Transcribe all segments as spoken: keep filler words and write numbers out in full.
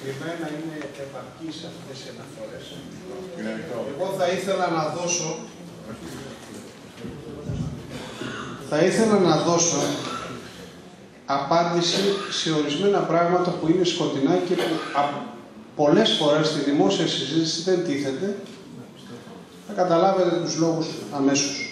συγκεκριμένα είναι επαρκής αυτές οι αναφορές. Εγώ θα ήθελα να δώσω θα ήθελα να δώσω απάντηση σε ορισμένα πράγματα που είναι σκοτεινά και που πολλές φορές στη δημόσια συζήτηση δεν τίθεται. Θα καταλάβετε τους λόγους αμέσως.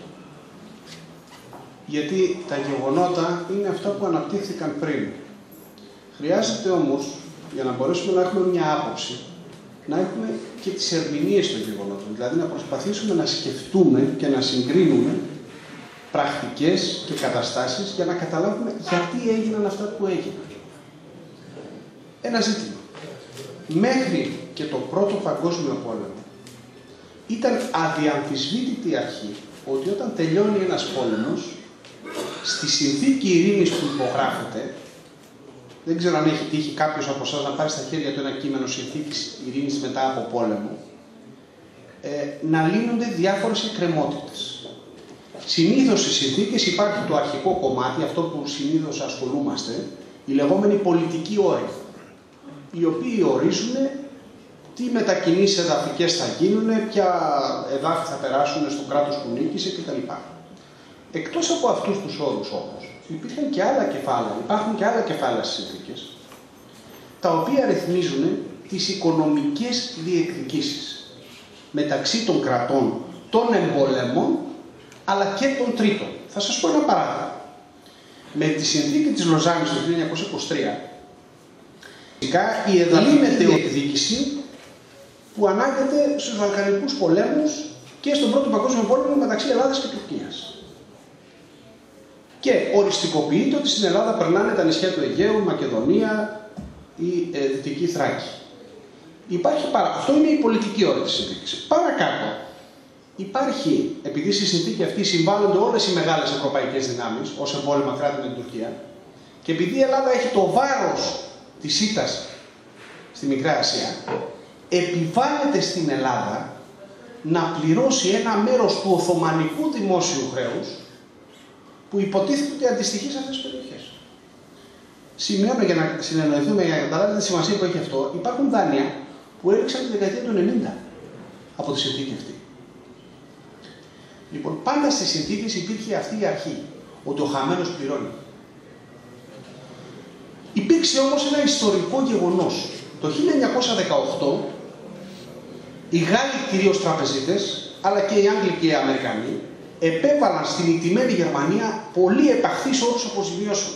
Γιατί τα γεγονότα είναι αυτά που αναπτύχθηκαν πριν. Χρειάζεται όμως, για να μπορέσουμε να έχουμε μια άποψη, να έχουμε και τις ερμηνείες των γεγονότων. Δηλαδή να προσπαθήσουμε να σκεφτούμε και να συγκρίνουμε πρακτικές και καταστάσεις για να καταλάβουμε γιατί έγιναν αυτά που έγιναν. Ένα ζήτημα. Μέχρι και το πρώτο παγκόσμιο πόλεμο ήταν αδιαμφισβήτητη αρχή ότι όταν τελειώνει ένας πόλεμος, στη συνθήκη ειρήνης που υπογράφεται, δεν ξέρω αν έχει τύχει κάποιος από εσάς να πάρει στα χέρια του ένα κείμενο συνθήκης ειρήνης μετά από πόλεμο, ε, να λύνονται διάφορες εκκρεμότητες. Συνήθως στις συνθήκες υπάρχει το αρχικό κομμάτι, αυτό που συνήθως ασχολούμαστε, οι λεγόμενοι πολιτικοί όροι, οι οποίοι ορίζουν τι μετακινήσεις εδαφικές θα γίνουν, ποια εδάφη θα περάσουν στο κράτος που νίκησε κτλ. Εκτός από αυτούς τους όρους όμως, υπήρχαν και άλλα κεφάλαια, υπάρχουν και άλλα κεφάλαια στις συνθήκες, τα οποία ρυθμίζουν τις οικονομικές διεκδικήσεις μεταξύ των κρατών, των εμπολέμων, αλλά και των τρίτων. Θα σας πω ένα παράδειγμα. Με τη συνθήκη της Λοζάνης του χίλια εννιακόσια είκοσι τρία, η εδαφική διεκδίκηση που ανάγεται στους Βαλκανικούς πολέμους και στον Πρώτο Παγκόσμιο Πόλεμο μεταξύ Ελλάδας και Τουρκίας. Και οριστικοποιείται ότι στην Ελλάδα περνάνε τα νησιά του Αιγαίου, Μακεδονία ή ε, Δυτική Θράκη. Υπάρχει παρα... Αυτό είναι η πολιτική όρη της συνθήκης. Παρακάτω, υπάρχει, επειδή στη συνθήκη αυτή συμβάλλονται όλες οι μεγάλες ευρωπαϊκές δυνάμεις, ως εμπόλεμα κράτη με την Τουρκία, και επειδή η Ελλάδα έχει το βάρος της ήττας στη Μικρά Ασία, επιβάλλεται στην Ελλάδα να πληρώσει ένα μέρος του Οθωμανικού δημόσιου χρέους που υποτίθεται ότι αντιστοιχεί σε αυτές τις περιοχές. Σημειώνω για να συνεννοηθούμε, για να καταλάβετε τη σημασία που έχει αυτό, υπάρχουν δάνεια που έριξαν τη δεκαετία του ενενήντα από τη συνθήκη αυτή. Λοιπόν, πάντα στις συνθήκες υπήρχε αυτή η αρχή, ότι ο χαμένος πληρώνει. Υπήρξε όμως ένα ιστορικό γεγονός. Το χίλια εννιακόσια δεκαοκτώ, οι Γάλλοι κυρίως τραπεζίτες, αλλά και οι Άγγλοι και οι Αμερικανοί, επέβαλαν στην ηττημένη Γερμανία πολύ επαχθείς όρους αποζημιώσεων.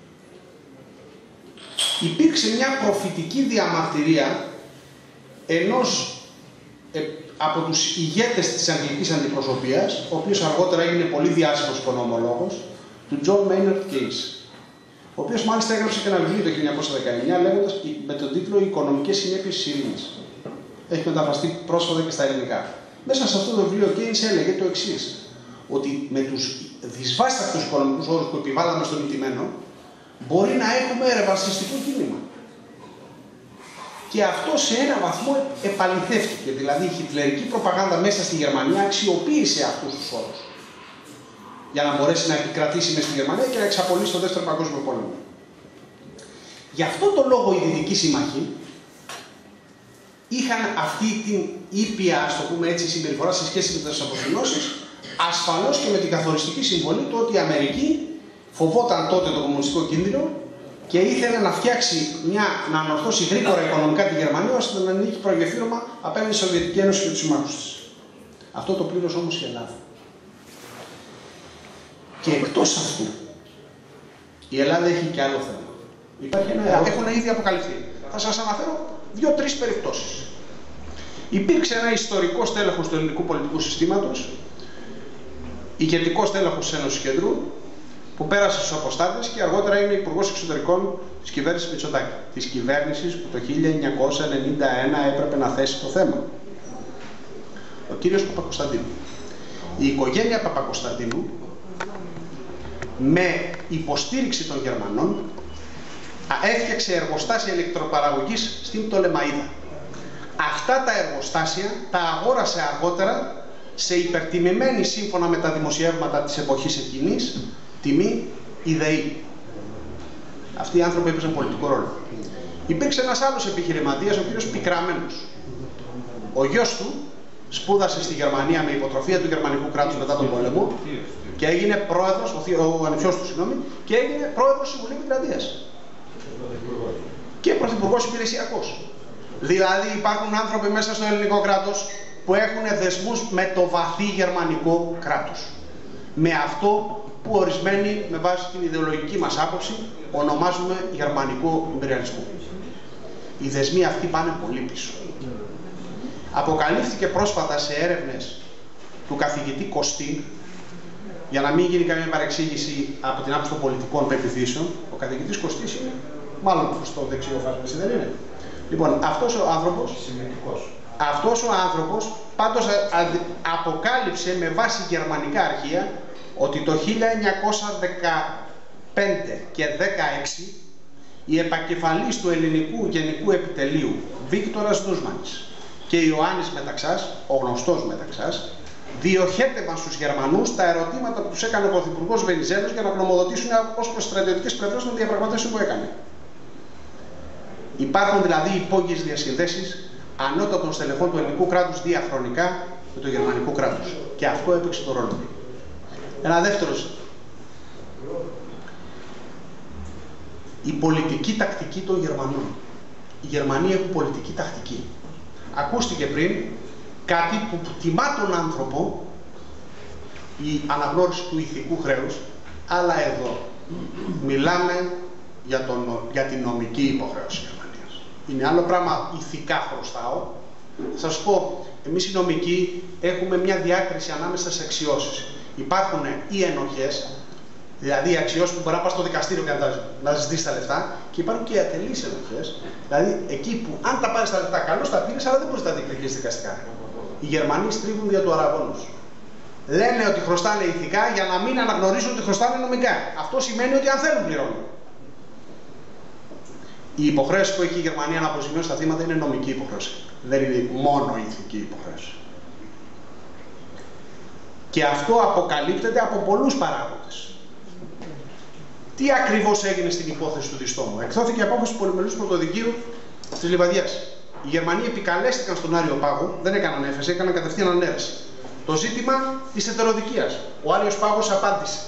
Υπήρξε μια προφητική διαμαρτυρία ενός ε, από τους ηγέτες της αγγλικής αντιπροσωπείας, ο οποίος αργότερα έγινε πολύ διάσημος οικονομολόγος, του John Maynard Keynes, ο οποίος μάλιστα έγραψε και ένα βιβλίο το χίλια εννιακόσια δεκαεννιά λέγοντας με τον τίτλο «Οι οικονομικές συνέπειες της ειρήνης». Έχει μεταφραστεί πρόσφατα και στα ελληνικά. Μέσα σε αυτό το βιβλίο ο Keynes έλεγε το εξής, ότι με τους δυσβάσταχτους οικονομικούς όρους που επιβάλαμε στον ηττημένο, μπορεί να έχουμε ρευαστιστικό κίνημα. Και αυτό σε ένα βαθμό επαληθεύτηκε. Δηλαδή η χιτλερική προπαγάνδα μέσα στη Γερμανία αξιοποίησε αυτούς τους όρους για να μπορέσει να επικρατήσει μέσα στη Γερμανία και να εξαπολύσει τον Δεύτερο Παγκόσμιο Πόλεμο. Γι' αυτό το λόγο οι Δυτικοί σύμμαχοι είχαν αυτή την ήπια, ας το πούμε έτσι, συμπεριφορά σε σχέση με τις αποζημιώσεις, ασφαλώς και με την καθοριστική συμβολή του ότι η Αμερική φοβόταν τότε το κομμουνιστικό κίνδυνο και ήθελε να φτιάξει μια, να ανορθώσει γρήγορα οικονομικά τη Γερμανία ώστε να ανοίξει προεγεφύρωμα απέναντι στη Σοβιετική Ένωση και τους συμμάχους της. Αυτό το πλήρωσε όμως η Ελλάδα. Και εκτός αυτού, η Ελλάδα έχει και άλλο θέμα. Υπάρχει ένα, έχουν ήδη αποκαλυφθεί. Θα σας αναφέρω δύο-τρεις περιπτώσεις. Υπήρξε ένα ιστορικό στέλεχος του ελληνικού πολιτικού συστήματος, ηγετικός στέλεχος της Ένωσης Κέντρου, που πέρασε στους αποστάτες και αργότερα είναι υπουργός εξωτερικών της κυβέρνησης Μητσοτάκη. Της κυβέρνησης που το χίλια εννιακόσια ενενήντα ένα έπρεπε να θέσει το θέμα. Ο κύριος Παπακοσταντίνου. Η οικογένεια Παπακοσταντίνου, με υποστήριξη των Γερμανών, έφτιαξε εργοστάσια ηλεκτροπαραγωγής στην Πτολεμαΐδα. Αυτά τα εργοστάσια τα αγόρασε αργότερα σε υπερτιμημένη, σύμφωνα με τα δημοσιεύματα της εποχής εκείνης, τιμή η ΔΕΗ. Αυτοί οι άνθρωποι έπαιζαν πολιτικό ρόλο. Υπήρξε ένας άλλος επιχειρηματίας, ο κύριος Πικραμένος. Ο γιος του σπούδασε στη Γερμανία με υποτροφία του γερμανικού κράτους μετά τον πόλεμο και έγινε πρόεδρος, ο, ο ανιψιός του, συγγνώμη, και έγινε πρόεδρος Συμβουλίου Επικρατείας. Και πρωθυπουργός υπηρεσιακός. Δηλαδή υπάρχουν άνθρωποι μέσα στο ελληνικό κράτος που έχουν δεσμούς με το βαθύ γερμανικό κράτος. Με αυτό που ορισμένοι με βάση την ιδεολογική μας άποψη ονομάζουμε γερμανικό ιμπεριαλισμό. Οι δεσμοί αυτοί πάνε πολύ πίσω. Αποκαλύφθηκε πρόσφατα σε έρευνες του καθηγητή Κωστή, για να μην γίνει καμία παρεξήγηση από την άποψη των πολιτικών πεποιθήσεων, ο καθηγητής Κωστής είναι μάλλον στο δεξιό φάσμα, εσύ δεν είναι. Λοιπόν, αυτός ο άνθρωπος, αυτός ο άνθρωπος πάντως αποκάλυψε με βάση γερμανικά αρχεία ότι το χίλια εννιακόσια δεκαπέντε και δεκαέξι οι επακεφαλείς του ελληνικού γενικού επιτελείου Βίκτορας Ντούσμανης και Ιωάννης Μεταξάς, ο γνωστός Μεταξάς, διοχέτευαν στους Γερμανούς τα ερωτήματα που τους έκανε ο Πρωθυπουργός Βενιζέλος για να γνωμοδοτήσουν ως προς στρατιωτικές πλευρές των διαπραγματεύσεων που έκανε. Υπάρχουν δηλαδή υπόγειες διασυνδέσεις ανώτατων στελεχών του ελληνικού κράτους διαχρονικά με το γερμανικό κράτος. Και αυτό έπαιξε τον ρόλο. Ένα δεύτερο ζήτημα. Η πολιτική τακτική των Γερμανών. Οι Γερμανοί έχουν πολιτική τακτική. Ακούστηκε πριν κάτι που τιμά τον άνθρωπο, η αναγνώριση του ηθικού χρέους, αλλά εδώ μιλάμε για, τον, για την νομική υποχρέωση Γερμανίας. Είναι άλλο πράγμα ηθικά χρωστάω. Θα σας πω, εμείς οι νομικοί έχουμε μια διάκριση ανάμεσα σε αξιώσεις. Υπάρχουν οι ενοχές, δηλαδή οι αξιώσεις που μπορεί να πας στο δικαστήριο και να ζητήσεις τα λεφτά, και υπάρχουν και οι ατελείς ενοχές, δηλαδή εκεί που αν τα πάρεις τα λεφτά, καλώς τα πήρες, αλλά δεν μπορείς να τα διεκδικήσεις δικαστικά. Οι Γερμανοί στρίβουν δια του αραγώνος. Λένε ότι χρωστάνε ηθικά για να μην αναγνωρίζουν ότι χρωστάνε νομικά. Αυτό σημαίνει ότι αν θέλουν πληρώνουν. Η υποχρέωση που έχει η Γερμανία να αποζημιώσει τα θύματα είναι νομική υποχρέωση. Δεν είναι μόνο ηθική υποχρέωση. Και αυτό αποκαλύπτεται από πολλούς παράγοντες. Τι ακριβώς έγινε στην υπόθεση του Διστόμου? Εκδόθηκε η απόφαση του πολυμελούς πρωτοδικείου της Λιβαδιάς. Οι Γερμανοί επικαλέστηκαν στον Άριο Πάγο, δεν έκαναν έφεση, έκαναν κατευθείαν ανέρεση. Το ζήτημα της ετεροδικίας. Ο Άριος Πάγος απάντησε.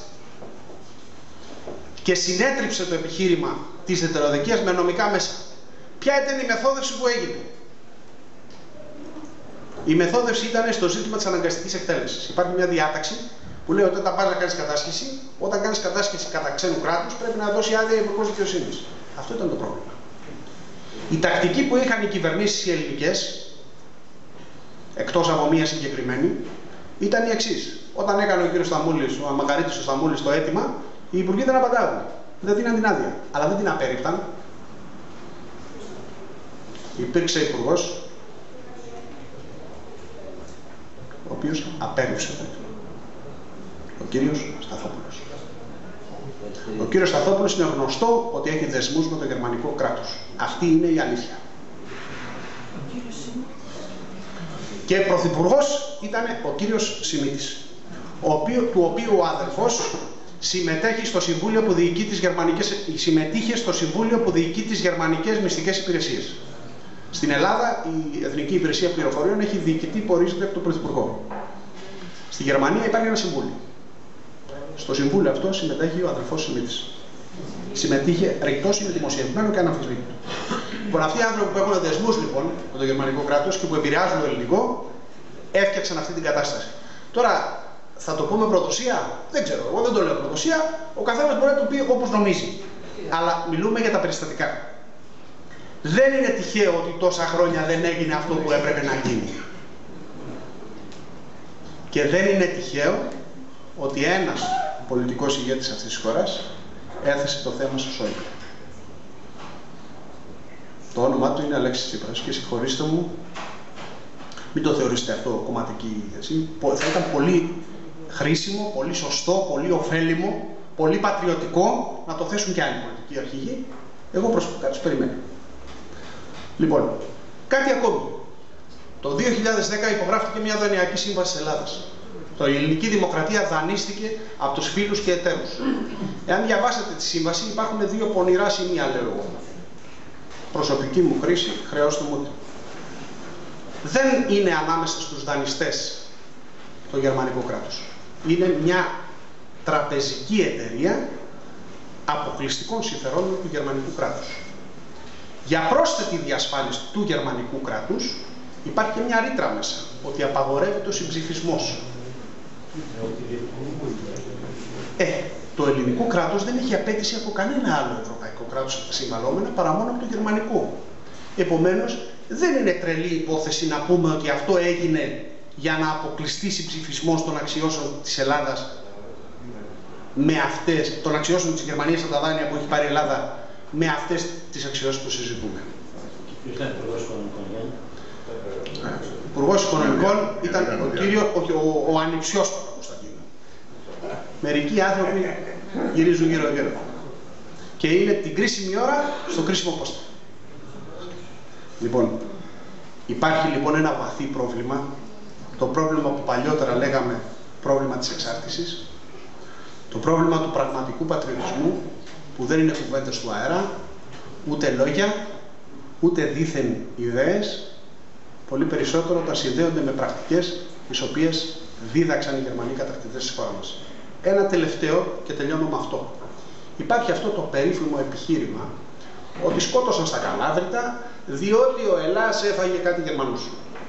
Και συνέτριψε το επιχείρημα της ετεροδικίας με νομικά μέσα. Ποια ήταν η μεθόδευση που έγινε? Η μεθόδευση ήταν στο ζήτημα της αναγκαστικής εκτέλεσης. Υπάρχει μια διάταξη που λέει ότι όταν πας να κάνεις κατάσχεση, όταν κάνεις κατάσχεση κατά ξένου κράτους, πρέπει να δώσει άδεια υπουργός δικαιοσύνης. Αυτό ήταν το πρόβλημα. Η τακτική που είχαν οι κυβερνήσεις οι ελληνικές, εκτός από μία συγκεκριμένη, ήταν η εξής. Όταν έκανε ο κύριος Σταμούλης, ο Μακαρίτης ο Σταμούλης το αίτημα, οι υπουργοί δεν απαντάγουν. Δεν δίναν την άδεια. Αλλά δεν την απέρριπταν. Υπήρξε υπουργός, ο οποίος απέρριψε το αίτημα. Ο κύριος Σταθόπουλος. Ο κύριος Σταθόπουλος είναι γνωστό ότι έχει δεσμούς με το γερμανικό κράτος. Αυτή είναι η αλήθεια. Και πρωθυπουργός ήταν ο κύριος Σιμίτης, ο οποίο, του οποίου ο αδερφός συμμετέχει στο Συμβούλιο που διοικεί τις γερμανικές, συμμετείχε στο Συμβούλιο που διοικεί τις γερμανικές μυστικές υπηρεσίες. Στην Ελλάδα η Εθνική Υπηρεσία Πληροφοριών έχει διοικητή που ορίζεται από τον Πρωθυπουργό. Στη Γερμανία υπάρχει ένα συμβούλιο. Στο συμβούλιο αυτό συμμετέχει ο αδερφός Σιμίτης. Συμμετείχε ρητός, είναι δημοσιευμένο και αναμφισβήτητο. Λοιπόν, αυτοί οι άνθρωποι που έχουν δεσμούς λοιπόν με το γερμανικό κράτος και που επηρεάζουν το ελληνικό, έφτιαξαν αυτή την κατάσταση. Τώρα, θα το πούμε προδοσία? Δεν ξέρω. Εγώ δεν το λέω προδοσία. Ο καθένας μπορεί να το πει όπως νομίζει. Αλλά μιλούμε για τα περιστατικά. Δεν είναι τυχαίο ότι τόσα χρόνια δεν έγινε αυτό που έπρεπε να γίνει. Και δεν είναι τυχαίο ότι ένας πολιτικός ηγέτης αυτής της χώρας έθεσε το θέμα στο Σόιμπλε. Το όνομά του είναι Αλέξης Τσίπρας και συγχωρήστε μου, μην το θεωρήσετε αυτό κομματική έτσι. Θα ήταν πολύ χρήσιμο, πολύ σωστό, πολύ ωφέλιμο, πολύ πατριωτικό να το θέσουν και άλλοι πολιτικοί αρχηγοί. Εγώ προσωπικά τους περιμένω. Λοιπόν, κάτι ακόμη. Το δύο χιλιάδες δέκα υπογράφηκε μια δανειακή σύμβαση της Ελλάδας. Το η ελληνική δημοκρατία δανείστηκε από τους φίλους και εταίρους. Εάν διαβάσετε τη σύμβαση, υπάρχουν δύο πονηρά σημεία, λέω εγώ. προσωπική μου χρήση, χρεώστε μου. Δεν είναι ανάμεσα στους δανειστές το γερμανικό κράτος. Είναι μια τραπεζική εταιρεία αποκλειστικών συμφερόντων του γερμανικού κράτους. Για πρόσθετη διασφάλιση του γερμανικού κράτους υπάρχει και μια ρήτρα μέσα, ότι απαγορεύεται ο συμψηφισμός. Ε, το ελληνικό κράτος δεν έχει απέτηση από κανένα άλλο ευρωπαϊκό κράτος συμβαλόμενα παρά μόνο από το γερμανικό. Επομένως, δεν είναι τρελή υπόθεση να πούμε ότι αυτό έγινε για να αποκλειστεί συμψηφισμός των αξιώσεων της Ελλάδας με αυτές, των αξιώσεων της Γερμανίας από τα δάνεια που έχει πάρει η Ελλάδα με αυτές τις αξιώσεις που συζητούμε. Υπουργός Οικονομικών ήταν ο κύριος, όχι, ο, ο ανιψιός του Κωνσταντίνου. Μερικοί άνθρωποι γυρίζουν γύρω-γύρω. Και είναι την κρίσιμη ώρα στο κρίσιμο πόστο. Λοιπόν, υπάρχει λοιπόν ένα βαθύ πρόβλημα, το πρόβλημα που παλιότερα λέγαμε πρόβλημα της εξάρτησης, το πρόβλημα του πραγματικού πατριωτισμού, που δεν είναι κουβέντες του αέρα, ούτε λόγια, ούτε δήθεν ιδέες, πολύ περισσότερο όταν συνδέονται με πρακτικές τις οποίες δίδαξαν οι Γερμανοί κατακτητές της χώρας μας. Ένα τελευταίο και τελειώνω με αυτό. Υπάρχει αυτό το περίφημο επιχείρημα ότι σκότωσαν στα Καλάβρητα διότι ο Ελλάς έφαγε κάτι Γερμανούς.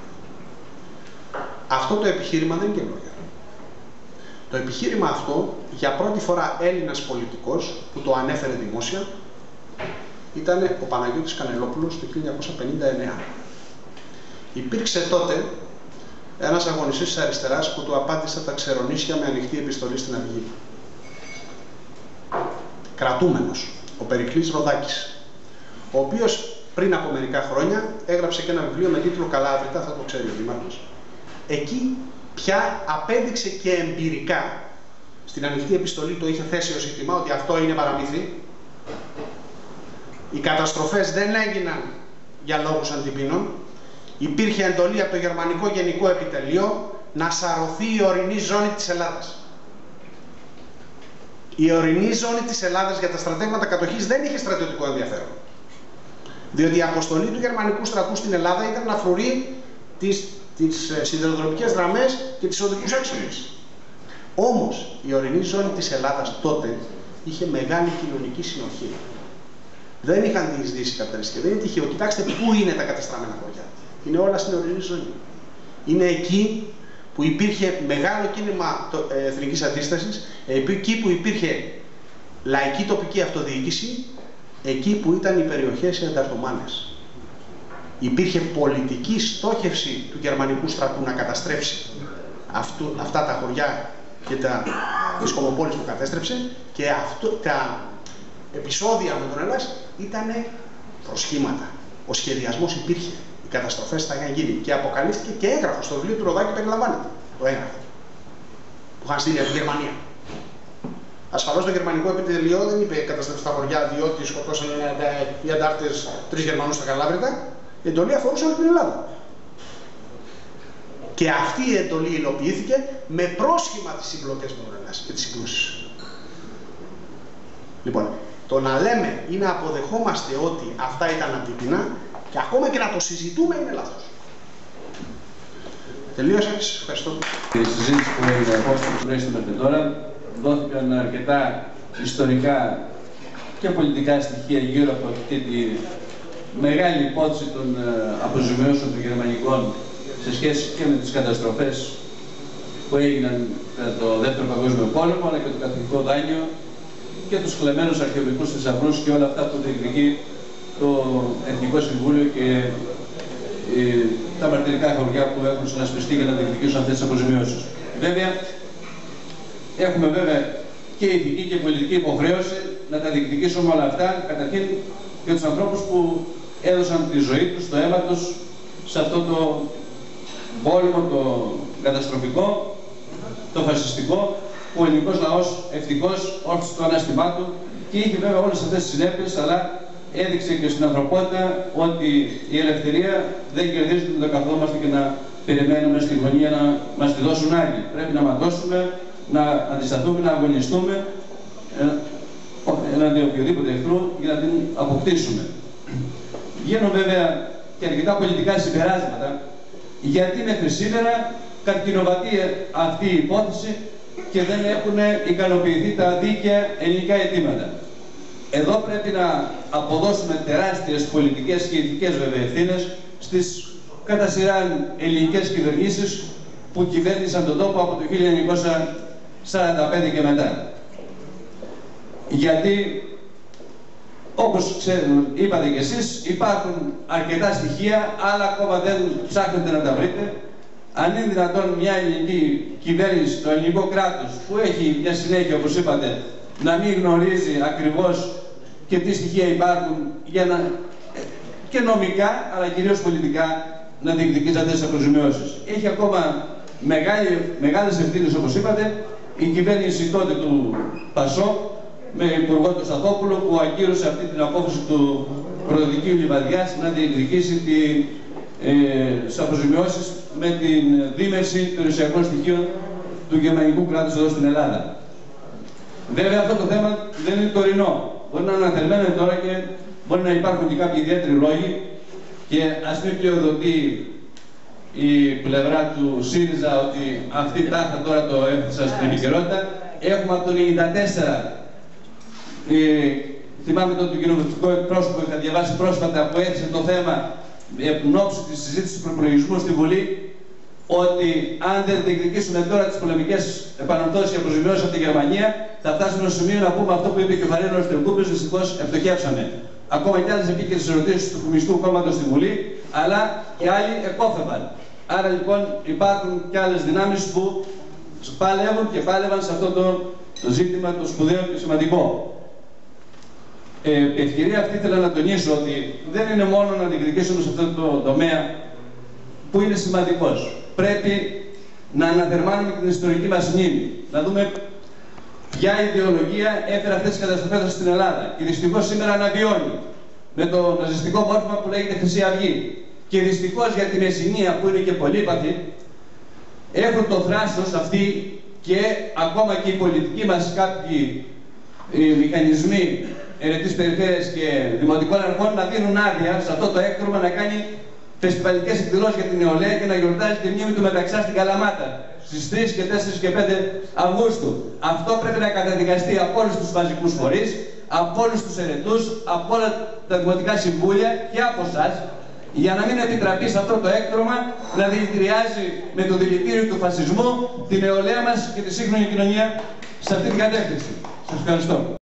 Αυτό το επιχείρημα δεν είναι καινούργιο. Το επιχείρημα αυτό, για πρώτη φορά Έλληνας πολιτικός που το ανέφερε δημόσια, ήταν ο Παναγιώτης Κανελόπουλος το χίλια εννιακόσια πενήντα εννέα. Υπήρξε τότε ένας αγωνιστής της αριστεράς που του απάντησε τα ξερονίσια με ανοιχτή επιστολή στην Αυγή. Κρατούμενος, ο Περικλής Ροδάκης, ο οποίος πριν από μερικά χρόνια έγραψε και ένα βιβλίο με τίτλο Καλάβρητα, θα το ξέρει ο Δήμαρχος. Εκεί πια απέδειξε και εμπειρικά, στην ανοιχτή επιστολή το είχε θέσει ως ζήτημα, ότι αυτό είναι παραμύθι. Οι καταστροφές δεν έγιναν για λόγους αντιπίνων. Υπήρχε εντολή από το Γερμανικό Γενικό Επιτελείο να σαρωθεί η ορεινή ζώνη της Ελλάδας. Η ορεινή ζώνη της Ελλάδας για τα στρατεύματα κατοχής δεν είχε στρατιωτικό ενδιαφέρον. Διότι η αποστολή του γερμανικού στρατού στην Ελλάδα ήταν να φρουρεί τις, τις σιδηροδρομικές γραμμές και τις οδικούς άξονες. Όμως η ορεινή ζώνη της Ελλάδας τότε είχε μεγάλη κοινωνική συνοχή. Δεν είχαν διεισδύσει καπιταλιστές. Δεν είναι τυχαίο. Κοιτάξτε πού είναι τα κατεστραμμένα χωριά. Είναι όλα στην ορεινή ζώνη. Είναι εκεί που υπήρχε μεγάλο κίνημα εθνικής αντίστασης, εκεί που υπήρχε λαϊκή τοπική αυτοδιοίκηση, εκεί που ήταν οι περιοχές οι ανταρτομάνες. Υπήρχε πολιτική στόχευση του γερμανικού στρατού να καταστρέψει αυτού, αυτά τα χωριά και τα, τις κομμοπόλεις που κατέστρεψε, και αυτό, τα επεισόδια με τον Ελλάς ήταν προσχήματα. Ο σχεδιασμός υπήρχε. Οι καταστροφές θα είχαν γίνει και αποκαλύφθηκε και έγγραφο στο βιβλίο του Ροδάκη, περιλαμβάνεται το έγγραφο που είχαν στείλει από τη Γερμανία. Ασφαλώς το γερμανικό επιτελείο δεν είπε καταστρέψτε τα χωριά διότι σκοτώσαν οι αντάρτες τρεις Γερμανούς στα Καλάβρητα. Η εντολή αφορούσε όλη την Ελλάδα. Και αυτή η εντολή υλοποιήθηκε με πρόσχημα τις συμπλοκές με τον Ελλάς και τις συγκρούσεις. Λοιπόν, το να λέμε ή να αποδεχόμαστε ότι αυτά ήταν αντίπεινα, και ακόμα και να το συζητούμε, είναι λάθος. Τελείωσα και σας ευχαριστώ. Η συζήτηση που έγινε όσο τουλάχιστον μέχρι τώρα, δόθηκαν αρκετά ιστορικά και πολιτικά στοιχεία γύρω από αυτή τη μεγάλη υπόθεση των αποζημιώσεων των γερμανικών σε σχέση και με τις καταστροφές που έγιναν κατά το Δεύτερο Παγκόσμιο Πόλεμο, αλλά και το καθηγητικό δάνειο και τους χλεμμένους αρχαιολογικούς θησαυρούς και όλα αυτά που διεκδικεί το Εθνικό Συμβούλιο και ε, τα μαρτυρικά χωριά που έχουν συνασπιστεί για να διεκδικήσουν αυτές τις αποζημιώσεις. Βέβαια, έχουμε βέβαια και ηθική και πολιτική υποχρέωση να τα διεκδικήσουμε όλα αυτά, καταρχήν για τους ανθρώπους που έδωσαν τη ζωή τους, το αίμα τους, σε αυτό το πόλεμο, το καταστροφικό, το φασιστικό, που ο ελληνικός λαός ευτυχώς όρθωσε το ανάστημά του και είχε βέβαια όλες αυτές τις συνέπειες, αλλά έδειξε και στην ανθρωπότητα ότι η ελευθερία δεν κερδίζεται να το καθόμαστε και να περιμένουμε στη γωνία να μας τη δώσουν άλλοι. Πρέπει να ματώσουμε, να αντισταθούμε, να αγωνιστούμε εναντί οποιοδήποτε εχθρού για να την αποκτήσουμε. Γίνουν βέβαια και αρκετά πολιτικά συμπεράσματα, γιατί μέχρι σήμερα καρκινοβατεί αυτή η υπόθεση και δεν έχουν ικανοποιηθεί τα δίκαια ελληνικά αιτήματα. Εδώ πρέπει να αποδώσουμε τεράστιες πολιτικές και ηθικές βέβαια ευθύνες στις κατά σειρά ελληνικές κυβερνήσεις που κυβέρνησαν τον τόπο από το χίλια εννιακόσια σαράντα πέντε και μετά. Γιατί, όπως ξέρετε, είπατε κι εσείς, υπάρχουν αρκετά στοιχεία, αλλά ακόμα δεν ψάχνετε να τα βρείτε. Αν είναι δυνατόν μια ελληνική κυβέρνηση, το ελληνικό κράτος, που έχει μια συνέχεια, όπως είπατε, να μην γνωρίζει ακριβώς και τι στοιχεία υπάρχουν για να, και νομικά, αλλά κυρίως πολιτικά, να διεκδικήσει αυτές τις αποζημιώσεις. Έχει ακόμα μεγάλη, μεγάλες ευθύνες, όπως είπατε, η κυβέρνηση τότε του Πασό, με υπουργό τον Σταθόπουλο, που ακύρωσε αυτή την απόφαση του Πρωτοδικείου Λιβαδιάς να διεκδικήσει τη, ε, τις αποζημιώσεις με την δίμευση περιουσιακών στοιχείων του γερμανικού κράτους εδώ στην Ελλάδα. Βέβαια αυτό το θέμα δεν είναι τωρινό. Μπορεί να αναθερμαίνεται τώρα και μπορεί να υπάρχουν και κάποιοι ιδιαίτεροι λόγοι και ας μην πλειοδοτεί η πλευρά του ΣΥΡΙΖΑ ότι αυτή τάχα τώρα το έθεσα στην επικαιρότητα. Έχουμε από το χίλια εννιακόσια ενενήντα τέσσερα, ε, θυμάμαι τον κοινοβουλευτικό εκπρόσωπο που είχα διαβάσει πρόσφατα, που έθεσε το θέμα εν ώψη της συζήτησης του προπολογισμού στη Βουλή, ότι αν δεν διεκδικήσουμε τώρα τις πολεμικές επανορθώσεις και αποζημιώσεις από τη Γερμανία, θα φτάσουμε στο σημείο να πούμε αυτό που είπε και ο Φαρένος Τερκούπης, δυστυχώς ευτοχεύσαμε. Ακόμα και άλλες επίκαιρες ερωτήσεις του Κομμουνιστικού Κόμματος στη Βουλή, αλλά και άλλοι εκόφευαν. Άρα λοιπόν υπάρχουν και άλλες δυνάμεις που πάλευαν και πάλευαν σε αυτό το, το ζήτημα το σπουδαίο και σημαντικό. Ε, ευκαιρία αυτή ήθελα να τονίσω ότι δεν είναι μόνο να διεκδικήσουμε σε αυτό το τομέα που είναι σημαντικός. Πρέπει να αναθερμάνουμε την ιστορική μας μνήμη, να δούμε ποια ιδεολογία έφερε αυτές τις καταστροφές στην Ελλάδα και δυστυχώς σήμερα αναβιώνει με το ναζιστικό μόρφωμα που λέγεται Χρυσή Αυγή. Και δυστυχώς για την Εσσηνία, που είναι και πολύπαθη, έχουν το θράσος αυτοί και ακόμα και οι πολιτικοί μας κάποιοι οι μηχανισμοί ερετής περιφέρειας και δημοτικών αρχών να δίνουν άδεια σε αυτό το έκτρωμα να κάνει φεστιβαλικές εκδηλώσεις για την νεολαία και να γιορτάζει τη μνήμη του Μεταξά στην Καλαμάτα στις τρεις και τέσσερις και πέντε Αυγούστου. Αυτό πρέπει να καταδικαστεί από όλους τους μαζικούς φορείς, από όλους τους ερετούς, από όλα τα δημοτικά συμβούλια και από εσάς, για να μην επιτραπεί σε αυτό το έκτρωμα να δηλητηριάζει με το δηλητήριο του φασισμού τη νεολαία μας και τη σύγχρονη κοινωνία σε αυτή την κατεύθυνση. Σας ευχαριστώ.